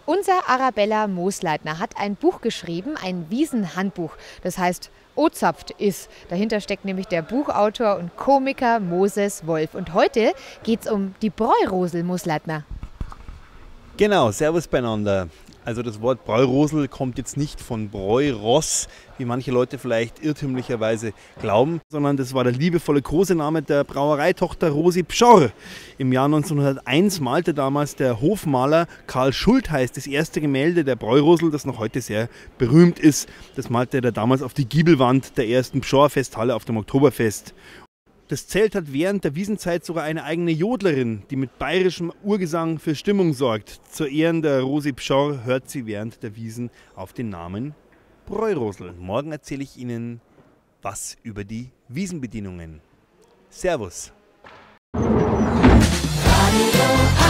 Unser Arabella Moosleitner hat ein Buch geschrieben, ein Wiesenhandbuch. Das heißt, Ozapft ist. Dahinter steckt nämlich der Buchautor und Komiker Moses Wolf. Und heute geht es um die Bräurosel, Moosleitner. Genau, servus beieinander. Also das Wort Bräurosel kommt jetzt nicht von Bräuross, wie manche Leute vielleicht irrtümlicherweise glauben, sondern das war der liebevolle Kosename der Brauereitochter Rosi Pschorr. Im Jahr 1901 malte damals der Hofmaler Karl Schultheiß das erste Gemälde der Bräurosel, das noch heute sehr berühmt ist. Das malte er damals auf die Giebelwand der ersten Pschorr-Festhalle auf dem Oktoberfest. Das Zelt hat während der Wiesenzeit sogar eine eigene Jodlerin, die mit bayerischem Urgesang für Stimmung sorgt. Zu Ehren der Rosi Pschorr hört sie während der Wiesen auf den Namen Bräurosel. Morgen erzähle ich Ihnen was über die Wiesenbedienungen. Servus! Radio